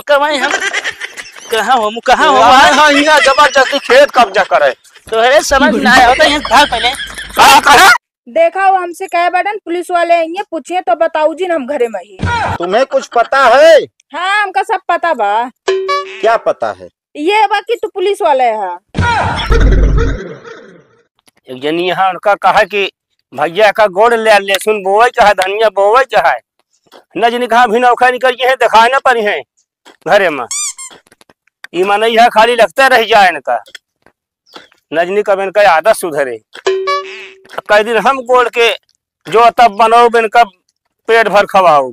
कमाई हम कहाँ हो हाँ यहाँ जबरदस्ती खेत कब्जा करे तो अरे समझ ना आया होता है भाग पहले कहा देखा वो हमसे कहे बटन पुलिस वाले आएंगे पूछिए तो बताऊ जी हम घरे में ही। तुम्हें कुछ पता है? हाँ हमका सब पता बा। क्या पता है? ये बाकी तू पुलिस वाले है। एक जनी यहाँ उनका कहा कि भैया का गोड़ ले लहसुन बोवे चाहे धनिया बोवे चाहे न जनी कहा भी नौखा निकल है दिखाए न पर है घरे में ई माने यह खाली लगता रह जाए इनका नजनी कब इनका आदत सुधरे कई दिन हम गोड़ के जो तब बनाओ इनका पेट भर खवाओ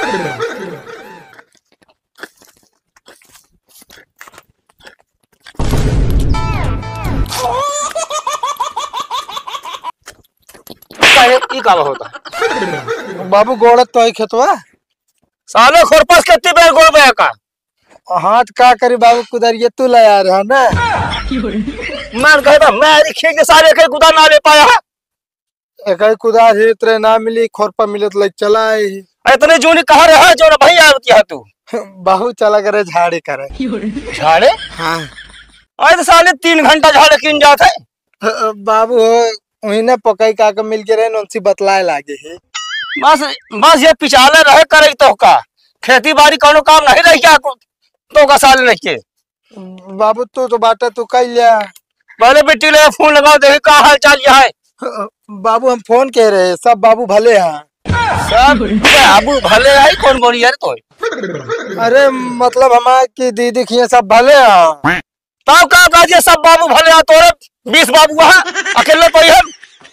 का होता बाबू गोड़त तो खेतवा साले खोरपास कितनी बेर गोड़ बया का हाथ का करी बाबू कुदरिए तू ले आ रहा ना मान कहता मैं रिक्शे के सारे के कुदा ना ले पाया एक कुदार है तेरे ना मिली खोरपा मिले तो लग चला है इतने जूनी कहा रहा जो भाई आवती है तू बाहू चला करे झाड़े करे झाड़े हाँ अरे तो साले 3 घंटा झाड़े किन जाते है बाबू वही ना पकाई काका मिल के रहे उनसे बतलाए लागे है बस बस ये पिछाले रहे करे तो का खेती बाड़ी कोनो काम नहीं रही क्या तो का साल नहीं के बाबू तो बाटा तू कह लिया पहले बेटी ले फोन लगाओ देखी का हाल चाल यहाँ है बाबू हम फोन कह रहे सब बाबू भले हैं सब बाबू भले है कौन बोली यार तो अरे मतलब हमारे दीदी की सब भले हैं तब का काजे सब बाबू भले हैं तोरे 20 बाबू वहाँ अकेले तो हम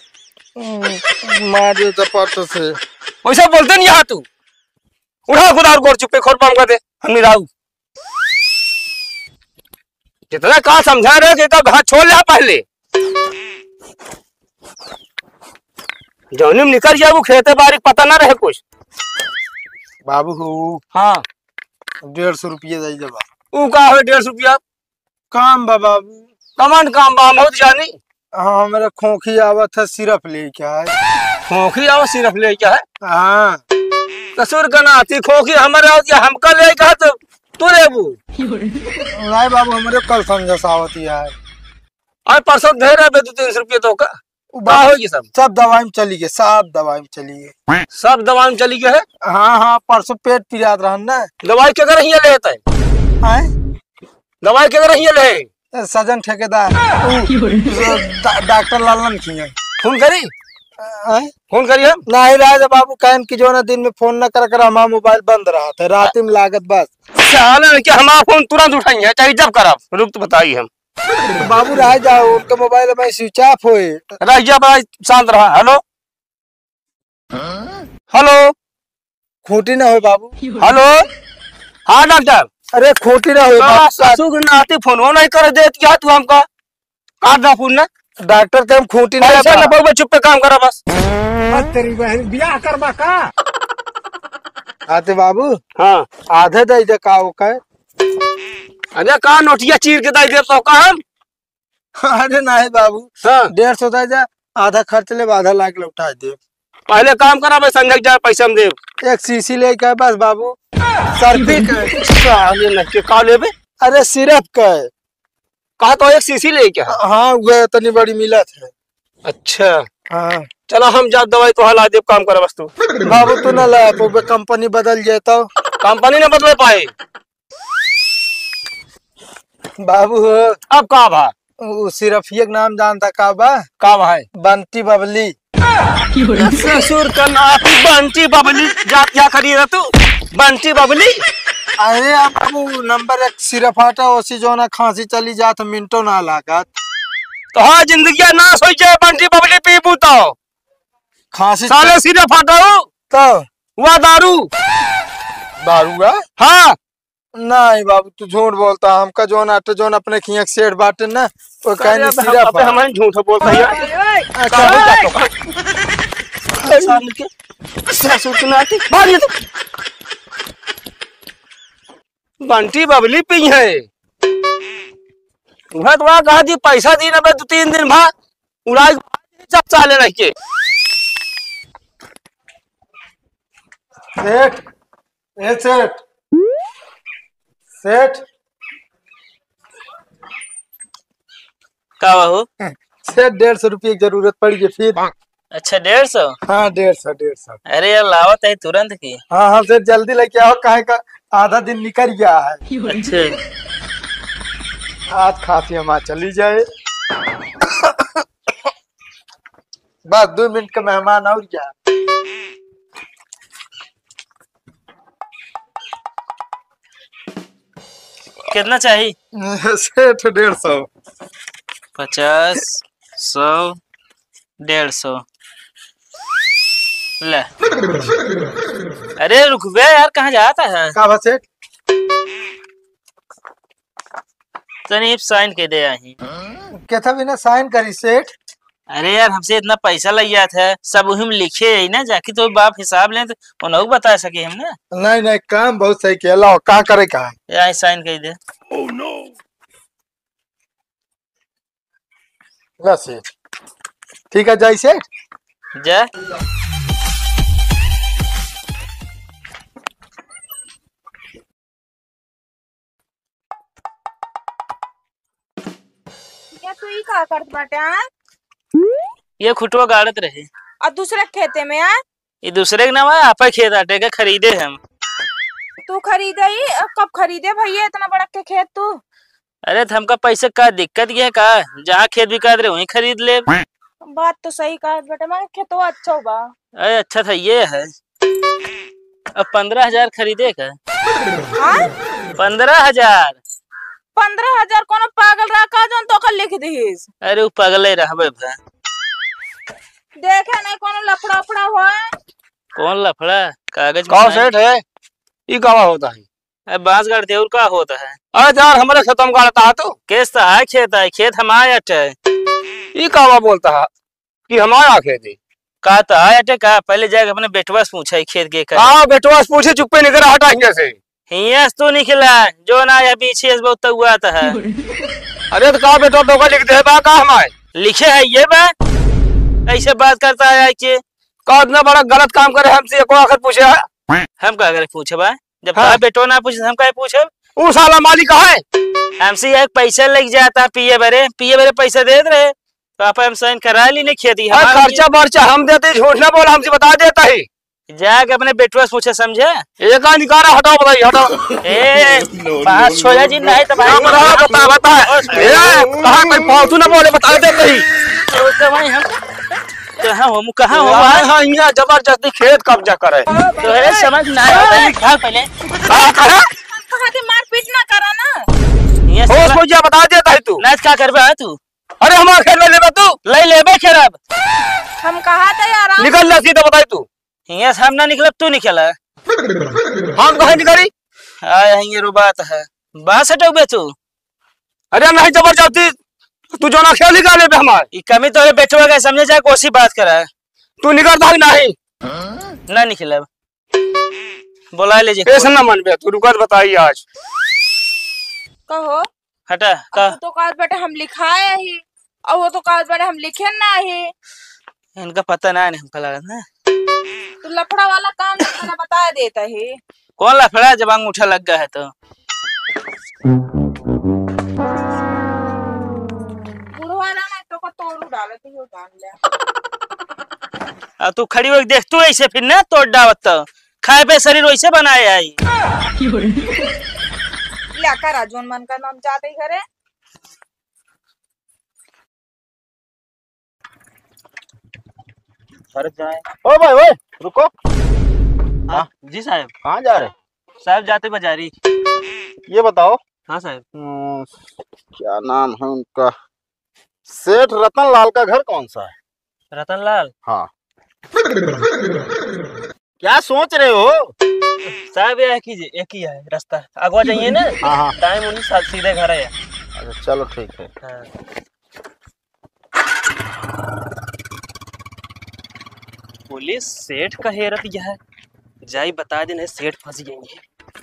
मार दे चपाट से वैसे बोलते नहीं यहाँ तू उठा खुदार गोर चुपे खोर पाम कर दे हम नहीं राहू जितना कहा समझा रहे कि कब हाथ छोड़ लिया पहले जौनिम निकल जाए वो खेते बारीक पता ना रहे कुछ बाबू हाँ 150 रुपये जाई जब वो का है 150 रुपया काम बा बाबू कमान काम बा बहुत जानी हाँ मेरा खोखी आवत है सिर्फ ले क्या है खोखी आओ सिर्फ ले क्या है हाँ कसूर का ना आती खोखी हमारे आओ या हमका ले कहा तो तू लेबू नहीं बाबू हमारे कल समझा सावत है और परसों दे रहे 200-300 रुपये तो का होगी सब दवाई में चली गई सब दवाई में चली गई सब दवाई में चली गए है हाँ हाँ परसों पेट पिरात रहा ना दवाई के अगर ये लेता है दवाई के अगर ये ले सजन ठेकेदार डॉक्टर लालन की फोन करी फोन करिए नहीं राजा बाबू कहन की जो ना दिन में फोन न कर हमारा मोबाइल बंद रहा था रात में लागत बस क्या हमारा फोन तुरंत उठाई है चाहे जब करा रुक तो बताइए हम तो बाबू रह जाओ उनका मोबाइल में स्विच ऑफ हुए रहिए बड़ा शांत रहा हेलो हेलो खोटी ना हो बाबू हेलो हाँ डॉक्टर अरे खोटी ना हो ससुर नाती फोन हो नहीं कर दे क्या तू हमका काट दा फोन ना डॉक्टर के हम खोटी ना ऐसे ना बोल चुप पे काम करा बस तेरी बहन ब्याह करवा का आते बाबू हाँ आधे दे दे का का अरे का नोटिया चीर के दे तो का हम अरे नहीं बाबू हाँ 150 दे जा आधा खर्च ले आधा लाख लौटा दे पहले काम करा भाई संजय जाए पैसा हम दे एक सीसी ले के बस बाबू सर्फी के का लेबे अरे सिर्फ का कहा तो एक सीसी ले क्या हाँ वो इतनी बड़ी मिलत है अच्छा हाँ चलो हम जा दवाई तो हला दे काम करा बस तू बाबू तू ना ला तो कंपनी बदल जाता कंपनी ने बदले पाए बाबू अब का भा सिर्फ एक नाम जानता का है बंटी बबली ससुर का नाती बंटी बबली जा क्या करी रहा तू बंटी बबली अरे बाबू नंबर 1 सिर्फ आटा ओसी जो ना खांसी चली जात मिनटों ना लागत तो हाँ जिंदगी नाश हो जाए बंटी बबली पीबू तो खांसी साले सिर्फ हटाओ तो वह दारू दारू हाँ नहीं बाबू तू झूठ बोलता हमका जोन आटे जोन अपने खियक सेठ बाटे ना वो कहनी सिर्फ हमें झूठ बोलता है बंटी बबली पी है वह तो कहा दी पैसा दी ना 2-3 दिन भा उड़ाई सब चाले रह के सेठ ए सेठ सेठ का हो? सेठ 150 रुपये की जरूरत पड़ी है फिर। अच्छा 150। हाँ 150। अरे यार लावत है तुरंत की। हाँ हाँ सेठ जल्दी लेके आओ, काहे का आधा दिन निकल गया है। अच्छा आज खांसी हमार चली जाए। बस 2 मिनट का मेहमान और क्या। कितना चाहिए? सेठ 150। 50, 100, 150 ले। अरे रुक बे यार, कहाँ जाता है? का बा सेठ? तनी साइन के दे आई। कहता बिना साइन करी सेठ। अरे यार हमसे इतना पैसा लग गया था, सब वही में लिखे है ना, जाके तो बाप हिसाब लें तो उन्हें बता सके हम ना। नहीं नहीं काम बहुत सही किया, लाओ का करे का है। यहाँ साइन कर दे। ला सेठ ठीक है जाई सेठ। जा क्या तू ही का करत बाटे आ? ये खुटवा गाड़त रहे। और दूसरे खेते में आ? ये दूसरे के नाम है, आपा खेत आटे का खरीदे हम। तू खरीदे ही? कब खरीदे भैया इतना बड़ा के खेत तू? अरे तो हमका पैसे का दिक्कत ये का, जहाँ खेत बिका रहे वहीं खरीद ले। बात तो सही कहा बेटा, मैं खेतवा अच्छा बा। अरे अच्छा था ये है। अब 15,000 खरीदे का। हाँ? 15,000। 15,000 कोनो पागल रखा जो तो कर लिख दीस। अरे वो पागल ही रहा भा। देखे नहीं कोनो लफड़ा फड़ा हुआ है। कौन लफड़ा? कागज कहाँ में सेठ है? ये कहाँ होता है? है। बांस गाड़ते और का होता है? अरे यार हमारे खत्म गाड़ता है तो केस तो है, खेत हमारे अटे। ये कहाँ बोलता है कि हमारा खेत है? का तो है अटे का, पहले जाके अपने बेटवा से पूछा खेत के का। हाँ बेटवा से पूछे, चुप्पे निकल हटा हियां से। हियां से तो निकला जो ना या पीछे से बहुत हुआ था है। अरे तो कहा बेटवा तो लिख दे बा का हमारे लिखे है ये बा, ऐसे बात करता है कि का इतना बड़ा गलत काम करे हमसे एको आखिर पूछे है। हम का करे पूछे बा, जब हाँ। बेटो ना पूछे हम का पूछे। वो साला मालिक कहाँ है? हमसे एक पैसा लग जाता, पिए बरे पैसा दे रहे तो आप हम साइन करा ली नहीं खेती। अरे खर्चा बर्चा हम देते, झूठ ना बोल, हमसे बता देता है। जाके अपने बेटवा से पूछे, समझे? एक निकाला हटाओ, बताइए हटाओ। ए बात छोड़ा जी नहीं तो भाई बता कहाँ कोई फालतू ना बोले, बता देते ही। तो भाई हम कहाँ हो हाँ यहाँ जबरदस्ती खेत कब्जा करे तो है, समझ ना आता भाग पहले। कहा के मार पीट ना करा ना। ये होश को क्या बता देता है तू? नाच का करबे तू? अरे हमारा खेत ले लेबे तू? ले लेबे खराब। हम कहा था यार निकल जा सीधा, बताई तू। यहाँ से हम ना निकलब, तू निकला। हम कहाँ निकली? आया ये रो बात है, बात हटोगे तू? अरे नहीं जबरदस्ती तू जो ना खेल निकाले बे हमारे। कमी तो बेटवा का समझे जाए, कोसी बात करा। तू निकलता ही नहीं। ना निकलब, बुला लीजिए। ऐसा ना मन बे, तू रुकत बताइए आज। कहो हटा का तो काज बेटा हम लिखाए ही, और वो तो काज बेटा हम लिखे ना ही। इनका पता ना नहीं हमको लगा ना। तो लफड़ा वाला काम ना बता देता है। कौन लफड़ा जब अंगूठा लग गया है तो? बुढ़वा ना तो को तोड़ू डाले तो यो जान ले। अब तू खड़ी हो देख, तू ऐसे फिर ना तोड़ डावत तो खाए पे शरीर वैसे बनाए आई। ले कर राजवन मन का नाम जाते ही घरे। ओ भाई ओए रुको। हाँ जी साहब। कहाँ जा रहे? साहब जाते बाजारी। ये बताओ। हाँ साहब। क्या नाम है उनका? सेठ रतन लाल का घर कौन सा है? रतन लाल? हाँ। क्या सोच रहे हो? साहब एक ही है रास्ता, अगवा जाइए ना। हाँ हाँ टाइम उन्हीं साथ सीधे घर है। अच्छा चलो ठीक है। हाँ। पुलिस सेठ का हेरत यह जाई बता देने, सेठ फंस जाएंगे।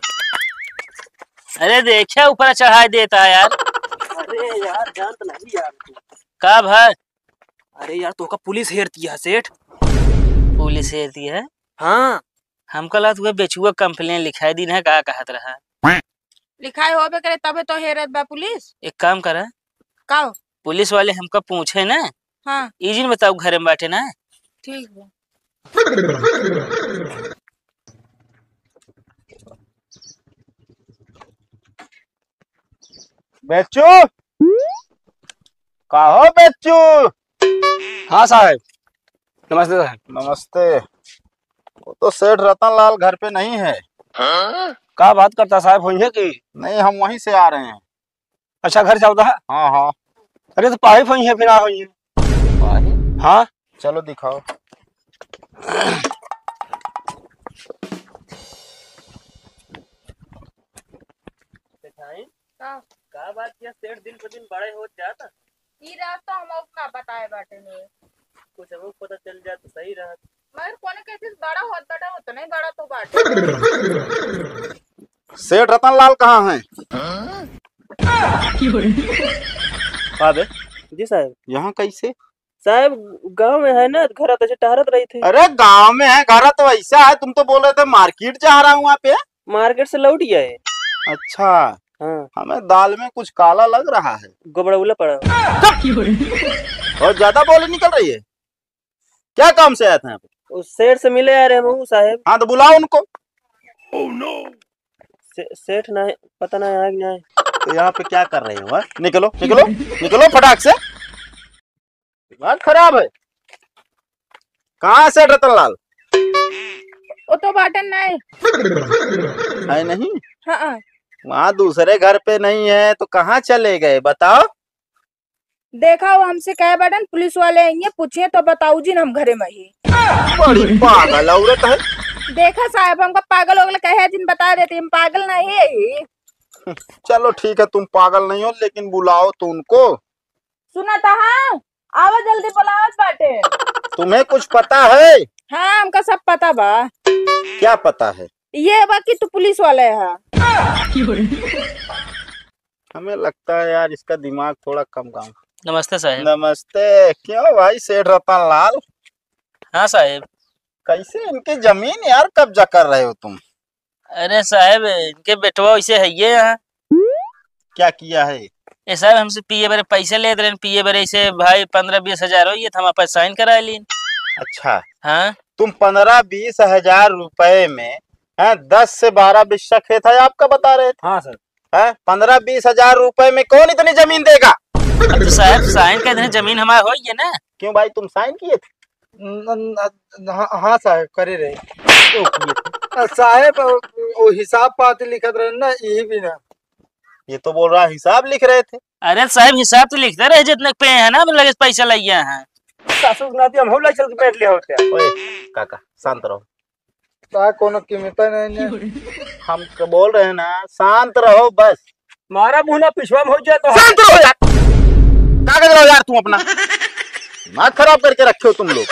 अरे देखिए ऊपर चढ़ा देता है यार। अरे यार जान तो नहीं यार तू। का भाई? अरे यार तो का पुलिस हेरती है सेठ। पुलिस हेरती है? हाँ हमको लगा तुम्हें बेचुआ कंप्लेन लिखाई दी है, का कहत रहा। लिखाई होबे करे तबे तो हेरत बा पुलिस। एक काम करा, का हो? पुलिस वाले हमका पूछे ना, हाँ इजी में बताओ घरे में बाटे ना। ठीक है। बेचू का हो बेचू? हाँ साहब, नमस्ते साहब। नमस्ते। वो तो सेठ रतन लाल घर पे नहीं है। का बात करता साहब, होइए कि? नहीं, हम वहीं से आ रहे हैं। अच्छा, घर चौदह है? हाँ हाँ। अरे तो पाही होई है, फिर आ होई है। हाँ चलो दिखाओ। का बात किया, सेठ दिन पर दिन बड़े हो जाता। ई रास्ता हम ना बताए बाटे ने, कुछ अब पता चल जाए तो सही रहा। मगर कोने कैसे बड़ा होत बाटे, होत नहीं बड़ा तो बाटे। सेठ रतन लाल कहाँ हैं? जी साहब। यहाँ कैसे? साहब गांव में है ना, घर तो टहरत रही थी। अरे गांव में है, घर तो वैसा है। तुम तो बोल रहे थे मार्केट जा रहा हूँ वहाँ पे। मार्केट से लौट गया है। अच्छा, हाँ, हमें दाल में कुछ काला लग रहा है। गोबड़ा पड़ा। और ज्यादा बोली निकल रही है। क्या काम से आए थे यहाँ पे? उस सेठ से मिले आ रहे हैं साहब। हाँ तो बुलाओ उनको। सेठ ना पता ना है कि नहीं। तो यहाँ पे क्या कर रहे हो? हाँ? निकलो निकलो निकलो फटाक से। दिमाग खराब है। कहाँ है सेठ रतन लाल? वो तो बाटे नहीं। है नहीं? हाँ वहाँ दूसरे घर पे नहीं है तो कहाँ चले गए बताओ? देखा वो हमसे कहे बाटन पुलिस वाले आएंगे, पूछिए तो बताऊ जी हम घरे में ही। बड़ी पागल औरत है। देखा साहब, हमको पागल हो गए कहे जिन बता देती, हम पागल नहीं है। चलो ठीक है, तुम पागल नहीं हो, लेकिन बुलाओ तो उनको। सुना था? हाँ आवा जल्दी बुलाओ बाटे। तुम्हें कुछ पता है? हाँ हमका सब पता बा। क्या पता है? ये बा कि तू पुलिस वाले है। हमें लगता है यार इसका दिमाग थोड़ा कम काम। नमस्ते साहब। नमस्ते। क्यों भाई सेठ रतन लाल? हाँ साहब। कैसे इनकी जमीन यार कब्जा कर रहे हो तुम? अरे साहब इनके बेटवा वैसे है ये यहाँ। क्या किया है? ये साहब हमसे पिए बरे पैसे ले रहे, पिए बरे से भाई 15-20 हजार हो, ये हम आप साइन करा ली। अच्छा, हाँ तुम 15-20 हजार रुपए में 10 से 12 बिस्सा खेत है आपका बता रहे थे। हाँ सर। 15-20 हजार रुपए में कौन इतनी जमीन देगा? तो साहब साइन का इतनी जमीन हमारा हो ही है ना। क्यों भाई, तुम साइन किए थे? हाँ साहब करे रहे। क्यों किए थे? साहब वो हिसाब पाती लिखत रहे ना, यही भी ना। ये तो बोल रहा हिसाब लिख रहे थे। अरे साहब हिसाब तो लिखते रहे जितने पे है ना, लगे पैसा लगे हैं। सासू नाती हम होला चल के बैठ ले होते। ओए काका शांत रहो। साहब कोनो कीमत नहीं है। हम बोल रहे हैं ना, शांत रहो बस। मारा मुहना पिछवा में हो जाए तो शांत रहो यार। कागज रहो यार तुम अपना। दिमाग खराब करके रखे हो तुम लोग।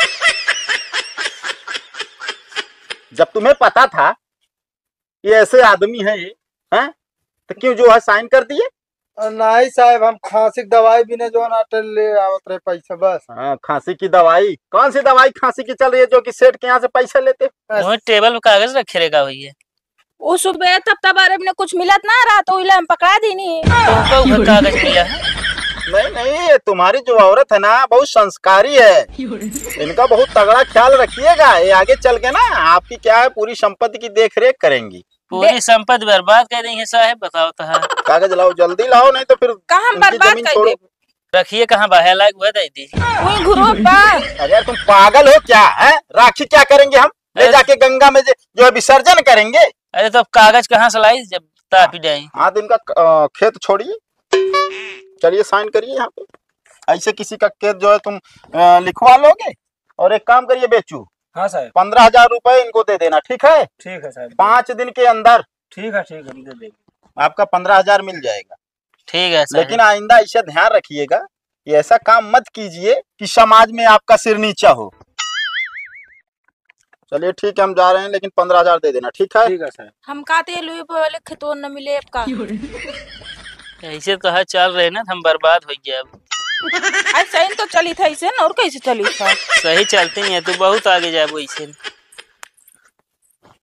जब तुम्हें पता था ये ऐसे आदमी है ये, हैं? तो क्यों जो है साइन कर दिए? नहीं साहब, हम खांसी की दवाई भी नहीं जो नाटल ले आवत रहे पैसा बस। हाँ, खांसी की दवाई? कौन सी दवाई खांसी की चल रही है जो कि सेठ के यहाँ से पैसे लेते? वो टेबल पे कागज रखे रहेगा भैया। वो सुबह तब बारे में कुछ मिलत ना रहा तो इला हम पकड़ा दी नहीं। तुमको उधर कागज मिला है? नहीं नहीं, ये तुम्हारी जो औरत है ना बहुत संस्कारी है। इनका बहुत तगड़ा ख्याल रखिएगा। ये आगे चल के ना आपकी क्या है पूरी संपत्ति की देख रेख करेंगी। पूरी संपत्ति बर्बाद कर रही है साहब, बताओ तो। हाँ कागज लाओ, जल्दी लाओ, नहीं तो फिर कहाँ इनकी बर्बाद जमीन कर छोड़ो। दे। रखिए कहाँ बाहर लायक हुआ दीदी। वही घुरो बा। अरे तुम पागल हो क्या है? राखी क्या करेंगे हम? ले जाके गंगा में जो है विसर्जन करेंगे। अरे तो कागज कहाँ से लाई जब तापी जाए? हाँ तो इनका खेत छोड़िए, चलिए साइन करिए यहाँ पे। ऐसे किसी का खेत जो है तुम लिखवा लोगे। और एक काम करिए बेचू, हाँ साहब। 15,000 रुपए इनको दे देना, ठीक है? ठीक है साहब। 5 दिन के अंदर ठीक है दे देंगे। आपका 15,000 मिल जाएगा। ठीक है साहब। लेकिन आइंदा ऐसा ध्यान रखिएगा कि ऐसा काम मत कीजिए कि समाज में आपका सिर नीचा हो। चलिए ठीक है, हम जा रहे हैं, लेकिन 15,000 दे देना, ठीक है? ठीक है साहब। हम कहते लुई बोले खेतों न मिले अब का। ऐसे तो है चल रहे ना, हम बर्बाद हो गए अब। ऐसा ही तो चली था, इसे और कैसे चली था? सही चलते हैं, तू बहुत आगे जाए वैसे।